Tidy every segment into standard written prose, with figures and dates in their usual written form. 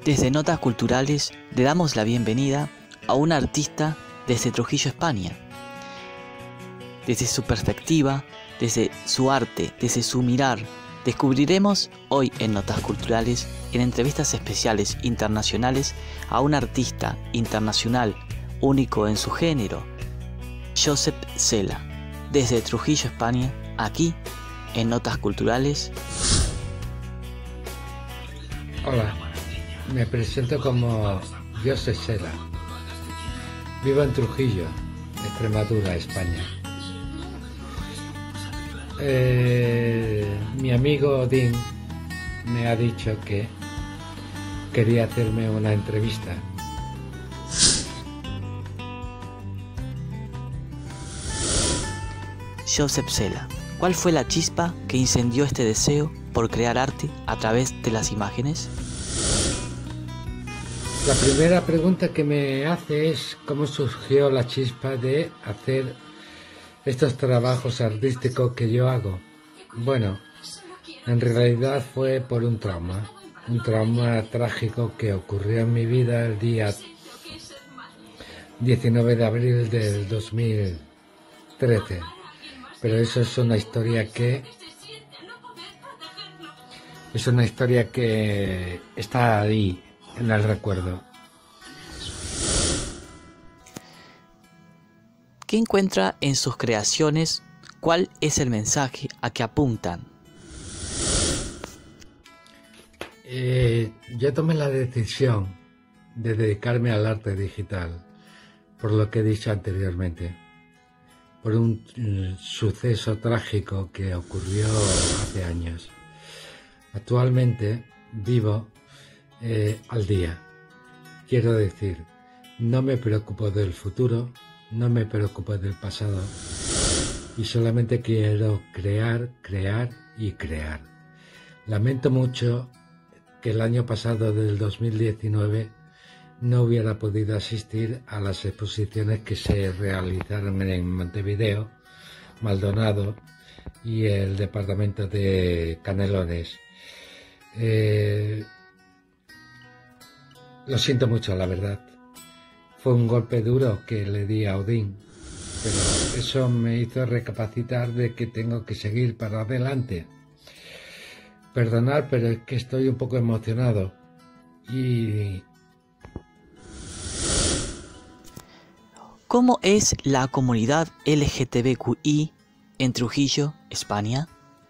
Desde Notas Culturales le damos la bienvenida a un artista desde Trujillo, España. Desde su perspectiva, desde su arte, desde su mirar, descubriremos hoy en Notas Culturales, en entrevistas especiales internacionales, a un artista internacional único en su género, Josep Cela, desde Trujillo, España, aquí en Notas Culturales. Hola, me presento como Josep Cela. Vivo en Trujillo, Extremadura, España. Mi amigo Odín me ha dicho que quería hacerme una entrevista. Josep Cela, ¿cuál fue la chispa que incendió este deseo por crear arte a través de las imágenes? La primera pregunta que me hace es cómo surgió la chispa de hacer estos trabajos artísticos que yo hago. Bueno, en realidad fue por un trauma trágico que ocurrió en mi vida el día 19 de abril del 2013. Pero eso es una historia que está ahí en el recuerdo. ¿Qué encuentra en sus creaciones? ¿Cuál es el mensaje a que apuntan? Yo tomé la decisión de dedicarme al arte digital, por lo que he dicho anteriormente, por un suceso trágico que ocurrió hace años. Actualmente vivo al día. Quiero decir, no me preocupo del futuro, no me preocupo del pasado y solamente quiero crear y crear. Lamento mucho que el año pasado del 2019 no hubiera podido asistir a las exposiciones que se realizaron en Montevideo, Maldonado y el departamento de Canelones. Lo siento mucho, la verdad. Fue un golpe duro que le di a Odín, pero eso me hizo recapacitar de que tengo que seguir para adelante. Perdonad, pero es que estoy un poco emocionado y... ¿Cómo es la comunidad LGTBQI en Trujillo, España?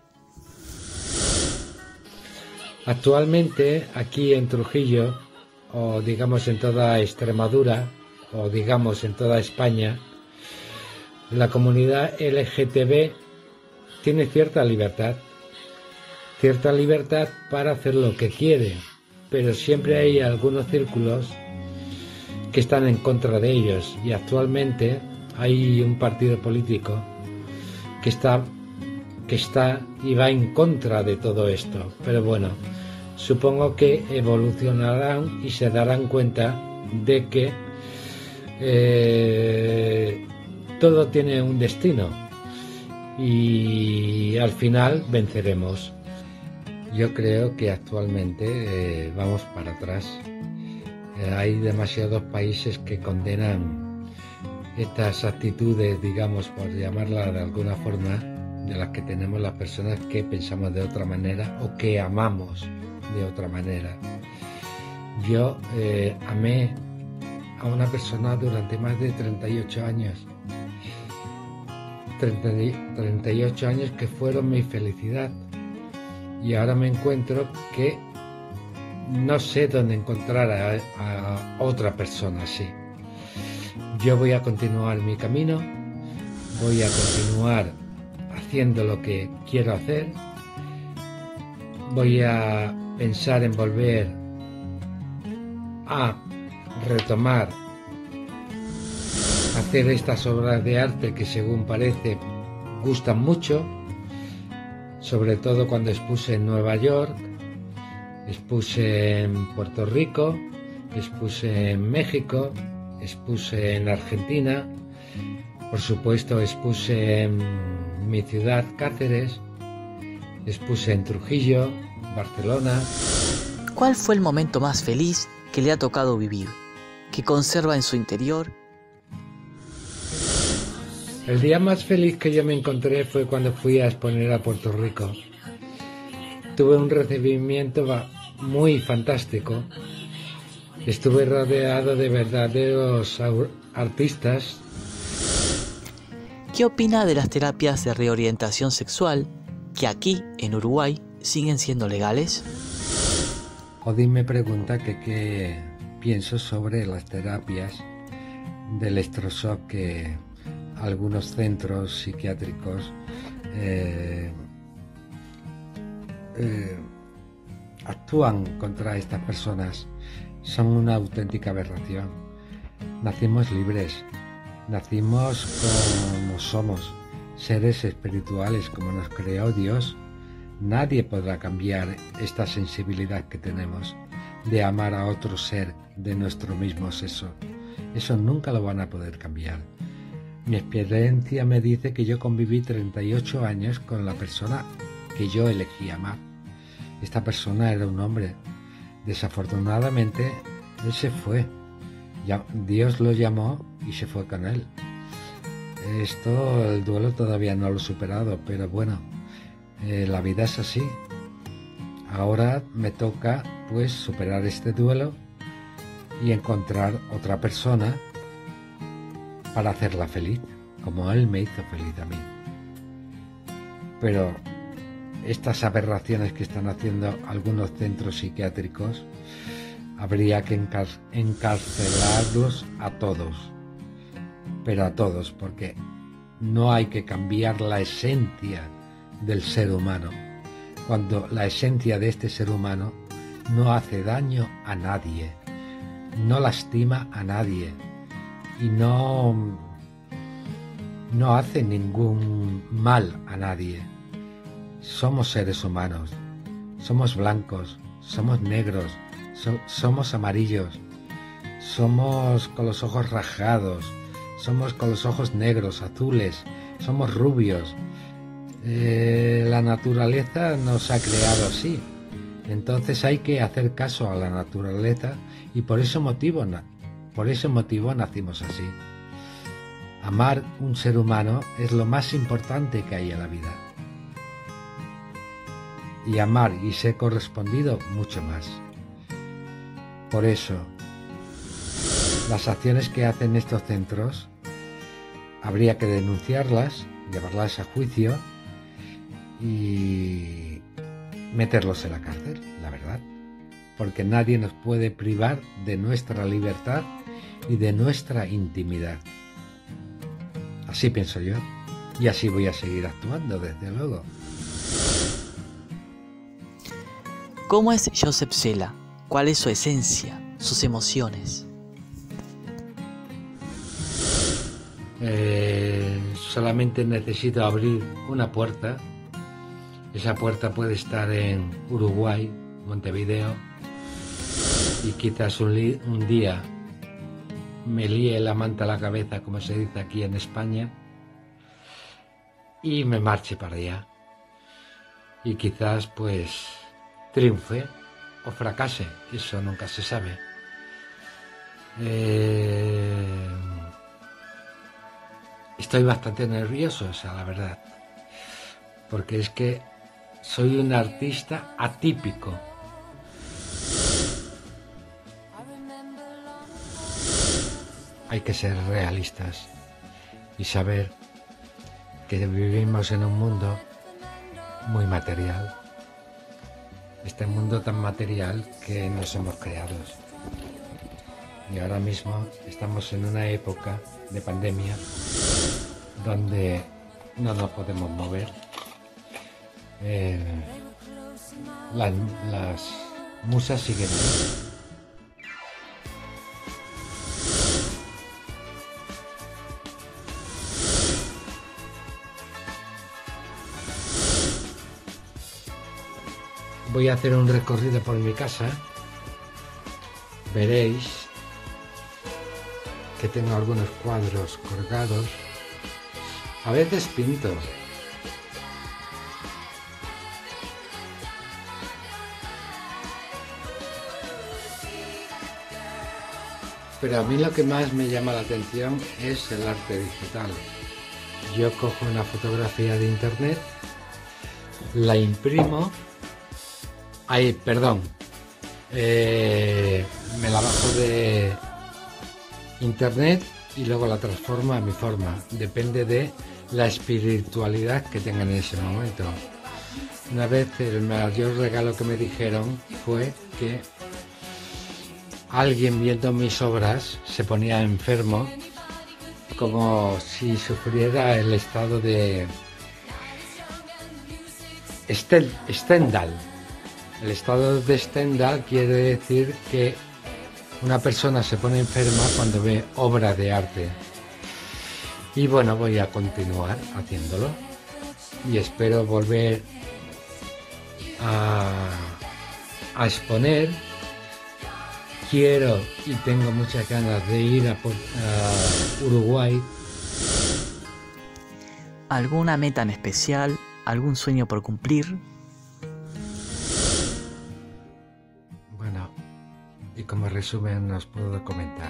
Actualmente aquí en Trujillo, o digamos en toda Extremadura, o digamos en toda España, la comunidad LGTB tiene cierta libertad para hacer lo que quiere, pero siempre hay algunos círculos que están en contra de ellos, y actualmente hay un partido político que está y va en contra de todo esto. Pero bueno, supongo que evolucionarán y se darán cuenta de que todo tiene un destino y al final venceremos. Yo creo que actualmente vamos para atrás. Hay demasiados países que condenan estas actitudes, digamos, por llamarla de alguna forma, de las que tenemos las personas que pensamos de otra manera o que amamos de otra manera. Yo amé a una persona durante más de 38 años. 38 años que fueron mi felicidad. Y ahora me encuentro que no sé dónde encontrar a otra persona así. Yo voy a continuar mi camino, voy a continuar haciendo lo que quiero hacer, voy a pensar en volver a retomar, hacer estas obras de arte que según parece gustan mucho, sobre todo cuando expuse en Nueva York, expuse en Puerto Rico, expuse en México, expuse en Argentina, por supuesto expuse en mi ciudad Cáceres, expuse en Trujillo, Barcelona. ¿Cuál fue el momento más feliz que le ha tocado vivir, que conserva en su interior? El día más feliz que yo me encontré fue cuando fui a exponer a Puerto Rico. Tuve un recibimiento muy fantástico. Estuve rodeado de verdaderos artistas. ¿Qué opina de las terapias de reorientación sexual que aquí, en Uruguay, siguen siendo legales? Odín me pregunta que qué pienso sobre las terapias de electroshock que algunos centros psiquiátricos actúan contra estas personas. Son una auténtica aberración. Nacimos libres, nacimos como somos, seres espirituales como nos creó Dios. Nadie podrá cambiar esta sensibilidad que tenemos de amar a otro ser de nuestro mismo sexo. Eso nunca lo van a poder cambiar. Mi experiencia me dice que yo conviví 38 años con la persona que yo elegí amar. Esta persona era un hombre. Desafortunadamente, él se fue. Dios lo llamó y se fue con él. El duelo todavía no lo he superado, pero bueno, la vida es así. Ahora me toca, pues, superar este duelo y encontrar otra persona para hacerla feliz, como él me hizo feliz a mí. Pero estas aberraciones que están haciendo algunos centros psiquiátricos, habría que encarcelarlos a todos, pero a todos, porque no hay que cambiar la esencia del ser humano, cuando la esencia de este ser humano no hace daño a nadie, no lastima a nadie y no hace ningún mal a nadie. Somos seres humanos, somos blancos, somos negros, somos amarillos, somos con los ojos rajados, somos con los ojos negros, azules, somos rubios. La naturaleza nos ha creado así. Entonces hay que hacer caso a la naturaleza y por ese motivo nacimos así. Amar un ser humano es lo más importante que hay en la vida. Y amar y ser correspondido mucho más. Por eso, las acciones que hacen estos centros habría que denunciarlas, llevarlas a juicio y meterlos en la cárcel, la verdad. Porque nadie nos puede privar de nuestra libertad y de nuestra intimidad. Así pienso yo y así voy a seguir actuando, desde luego. ¿Cómo es Josep Cela? ¿Cuál es su esencia, sus emociones? Solamente necesito abrir una puerta. Esa puerta puede estar en Uruguay, Montevideo, y quizás un día me líe la manta a la cabeza, como se dice aquí en España, y me marche para allá. Y quizás pues triunfe o fracase, eso nunca se sabe. Estoy bastante nervioso, la verdad, porque es que soy un artista atípico. Hay que ser realistas y saber que vivimos en un mundo muy material. Este mundo tan material que nos hemos creado. Y ahora mismo estamos en una época de pandemia donde no nos podemos mover. Las musas siguen ahí. Voy a hacer un recorrido por mi casa. Veréis que tengo algunos cuadros colgados. A veces pinto. Pero a mí lo que más me llama la atención es el arte digital. Yo cojo una fotografía de internet, la imprimo, me la bajo de internet y luego la transformo a mi forma. Depende de la espiritualidad que tenga en ese momento. Una vez el mayor regalo que me dijeron fue que alguien viendo mis obras se ponía enfermo, como si sufriera el estado de Stendhal. El estado de Stendhal quiere decir que una persona se pone enferma cuando ve obra de arte. Y bueno, voy a continuar haciéndolo y espero volver a exponer. Quiero y tengo muchas ganas de ir a Uruguay. ¿Alguna meta en especial? ¿Algún sueño por cumplir? Bueno, y como resumen os puedo comentar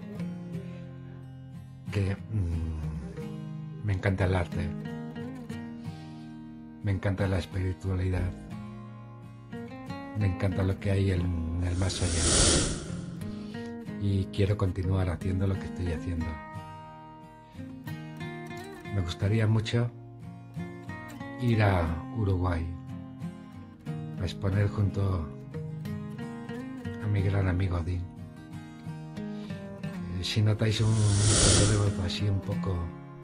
que me encanta el arte, me encanta la espiritualidad, me encanta lo que hay en el más allá. Y quiero continuar haciendo lo que estoy haciendo. Me gustaría mucho ir a Uruguay a exponer junto a mi gran amigo Odín. Si notáis un tono de voz así un poco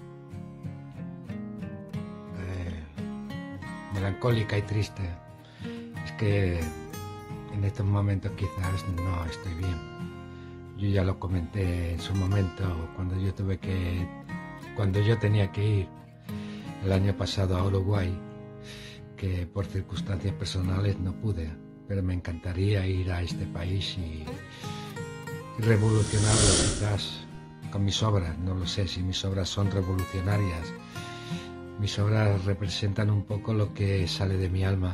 melancólica y triste, es que en estos momentos quizás no estoy bien. Yo ya lo comenté en su momento cuando yo tenía que ir el año pasado a Uruguay, que por circunstancias personales no pude, pero me encantaría ir a este país y revolucionarlo quizás con mis obras. No lo sé si mis obras son revolucionarias. Mis obras representan un poco lo que sale de mi alma.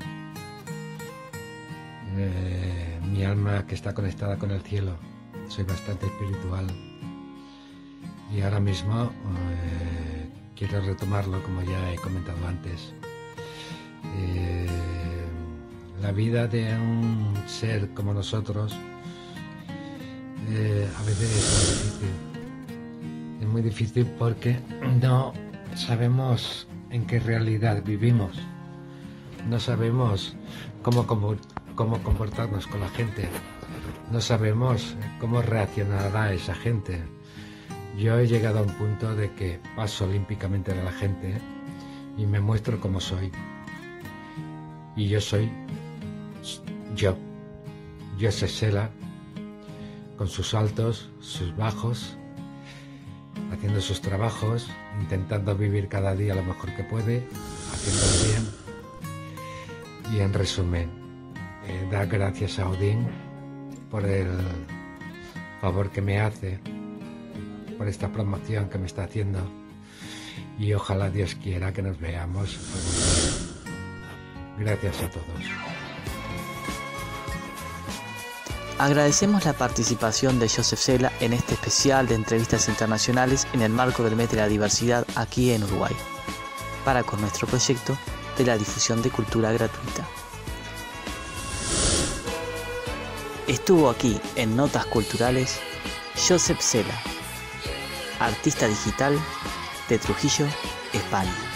Mi alma que está conectada con el cielo. Soy bastante espiritual y ahora mismo quiero retomarlo, como ya he comentado antes. La vida de un ser como nosotros a veces es muy difícil porque no sabemos en qué realidad vivimos, no sabemos cómo comportarnos con la gente. No sabemos cómo reaccionará esa gente. Yo he llegado a un punto de que paso olímpicamente de la gente y me muestro como soy. Y yo soy yo. Josep Sela, con sus altos, sus bajos, haciendo sus trabajos, intentando vivir cada día lo mejor que puede, haciéndolo bien. Y en resumen, dar gracias a Odín por el favor que me hace, por esta promoción que me está haciendo, y ojalá Dios quiera que nos veamos algún día. Gracias a todos. Agradecemos la participación de Josep Sela en este especial de entrevistas internacionales en el marco del mes de la diversidad aquí en Uruguay, para con nuestro proyecto de la difusión de cultura gratuita. Estuvo aquí en Notas Culturales Josep Sela, artista digital de Trujillo, España.